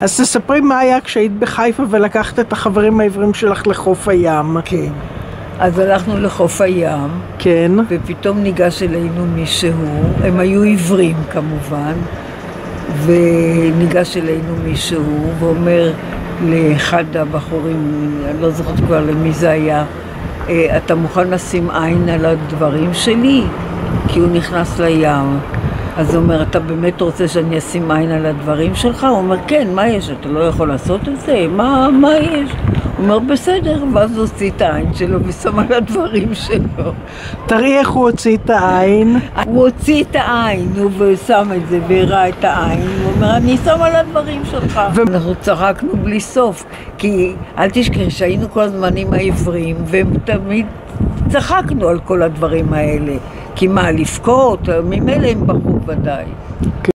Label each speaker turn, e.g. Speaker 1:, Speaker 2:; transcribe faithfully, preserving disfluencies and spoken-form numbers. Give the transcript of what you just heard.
Speaker 1: אז תספרי מה היה כשהיית בחיפה ולקחת את החברים העברים שלך לחוף הים.
Speaker 2: כן. אז הלכנו לחוף הים.
Speaker 1: כן.
Speaker 2: ופתאום ניגש אלינו מישהו, הם היו עיוורים כמובן, וניגש אלינו מישהו ואומר לאחד הבחורים, אני לא זוכרת כבר למי זה היה, אתה מוכן לשים עין על הדברים שלי? כי הוא נכנס לים. אז הוא אומר, אתה באמת רוצה שאני אשים עין על הדברים שלך? הוא אומר, כן, מה יש? אתה לא יכול לעשות את זה? מה, מה יש? הוא אומר, בסדר, ואז הוא הוציא את העין שלו ושם על הדברים שלו.
Speaker 1: תראי איך הוא הוציא את העין.
Speaker 2: הוא הוציא את העין, הוא ושם את זה והראה את העין. הוא אומר, אני שם על הדברים שלך. ואנחנו צחקנו בלי סוף, כי אל תשכחי שהיינו כל הזמן עם העברים, והם תמיד צחקנו על כל הדברים האלה. כי מה, לבכות? ממילא הם בחרו ודאי.